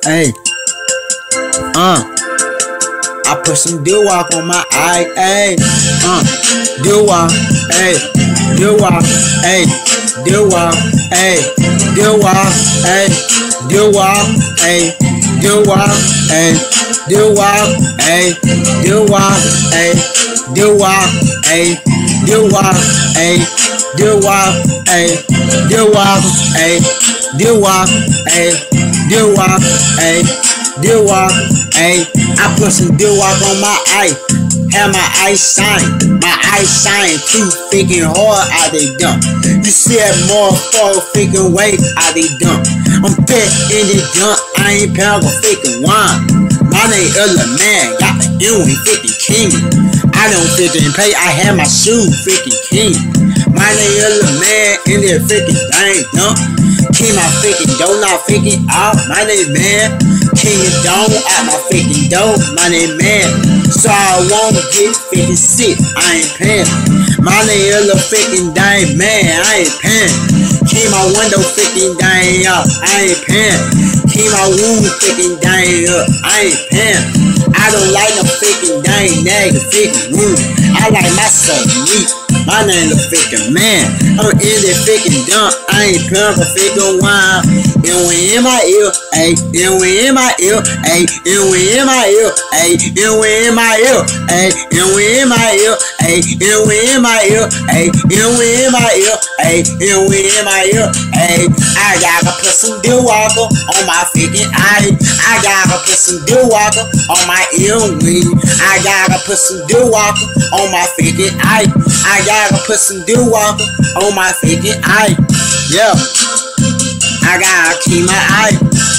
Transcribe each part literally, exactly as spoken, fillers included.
Hey, uh, I put some deal walk on my eye. Hey, uh, deal walk. Hey, deal walk. Hey, deal walk. Hey, deal walk. Hey, deal walk. Hey, deal walk. Hey, deal walk. Hey, deal walk. Hey, deal walk. Hey, deal walk. Hey, deal walk. Hey, deal walk. Hey, deal walk. Hey, deal walk. Hey, deal walk. Hey, I put some deal walk on my eye. Have my eyes shine, my eyes shine too freaking hard out they dump. You see that motherfucker freaking way out they dump. I'm fat in the dump, I ain't pound for freaking wine. My name is a man, got the N with freaking king. I don't freaking pay, I have my shoes freaking king. My name is a man in that freaking dang dump. King my freaking dough, not freaking out. My name man, king of dome out my freaking dough. My name man. So I won't get freaking sick, I ain't paying. My name is a freaking dang man, I ain't paying. Keep my window freaking dang up, I ain't paying. Keep my wound freaking dang up, I ain't paying. I don't like no freaking dang nigga freaking wound. I like myself meat. My name is freaking man. I'm in that freaking dump, I ain't paying for freaking wine. And we in my ear, ayy, and we in my ear, ayy, and we in my ear, ayy, and we in my ear, ayy, and we in my ear, ayy, and we in my ear, ayy, and we in my ear, ayy, and we in my ear, ayy. I gotta put some deal walker on my freaking eye. I gotta put some deal walker on my ear wing. I gotta put some deal walker on my freaking eye. I gotta put some deal walker on my freaking eye. Yeah. I gotta keep my eye.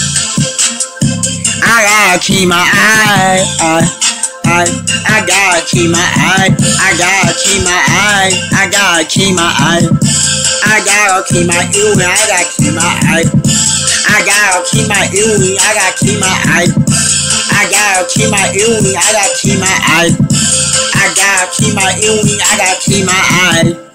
I gotta keep my eye. I, I, I gotta keep my eye. I gotta keep my eye. I gotta keep my eye. I gotta keep my ear. I gotta keep my eye. I gotta keep my ear. I gotta keep my eye. I gotta keep my ear. I gotta keep my eye. I gotta keep my ear. I gotta keep my eye.